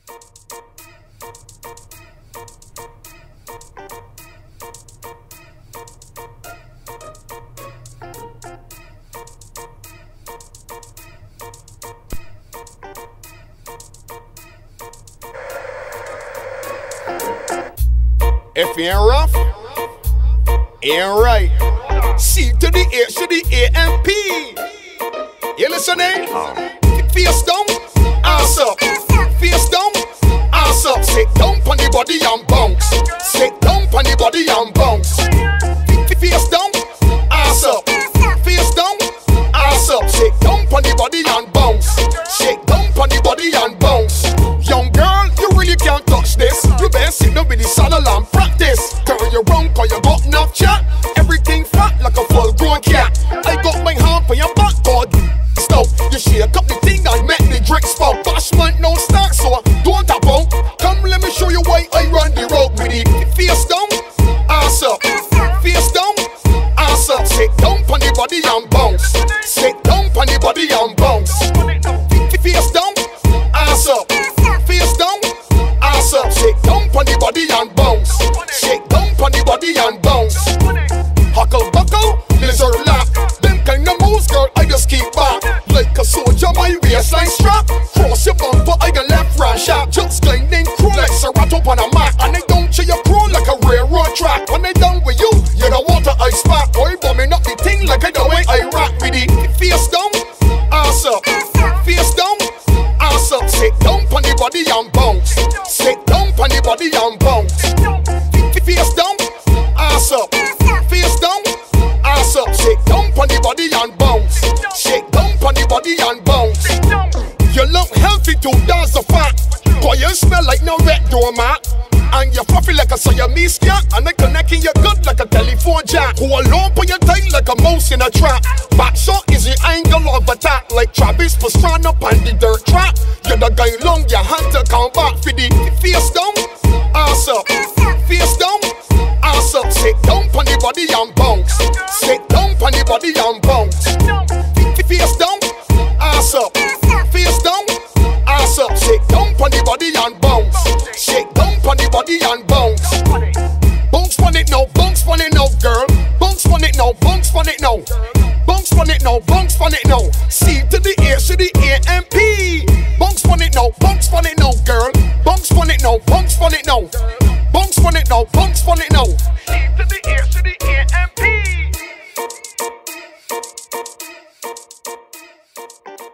If you ain't rough, ain't right. C to the H to the AMP. You listening? Face down, ass up. Face down, ass up. Sit down on the body and bounce. Sit down on the body and bounce. Face down, ass up. Face down, ass up. Sit down on the body and bounce. Sit down on the body and bounce. Young girl, you really can't touch this. You better sit down with the saddle and practice. Turn you round cause you got enough chat. Everything fat like a full-grown cat. I got my hand for your back, God. Stop, you shake up the thing and make the drink spout. Bashment no start, so don't tap out. Come let me show you why I run the road with it. Face down, ass up. Face down, ass up. Sit down on the body and bounce. Sit down on the body and bounce. Face down, ass up. Face down, ass up. Sit down on the body and bounce. Sit down on the body and bounce. Huckle buckle, lizard lap. Them kind of moves, girl, I just keep back. Like a soldier, my waistline strap. Cross your bumper, I got left right sharp. Just grinding crew like Serato on a map. And they don't cheer your crew like a railroad track. When they done with you, you're the water I spark. Boy, bumming up the thing like I the way I rock with it. Face down, ass up. Face down, ass up. Sit down on the body and bounce. Sit down on the body and bounce. Face down, ass up. Face down, ass up. Sit down on the body and bounce. Sit down on the body and bounce. You look healthy too, that's a fact. Boy, you smell like no red doormat. And you're fluffy like a Siamese cat. And they connecting you good like a telephone jack. Hold on for your tight like a mouse in a trap. Back shot is the angle of attack. Like Travis Pastrana up on the dirt track. You're the guy long, your hand to come back for the face down, ass up. Face down, ass up. Sit down on the body and bounce. Sit down on the body and bounce. Face down, ass up. Face down, ass up. Sit down on the body and bounce. Sit down on the body and bounce. Bounce on it now, bounce on it now, girl. Bounce on it now, bounce on it now. Bounce on it now, bounce on it now. C to the H to the AMP. Bounce on it now, bounce on it now, girl. Bounce on it now, bounce on it now. Bounce on it now, bounce on it now. C to the H to the AMP.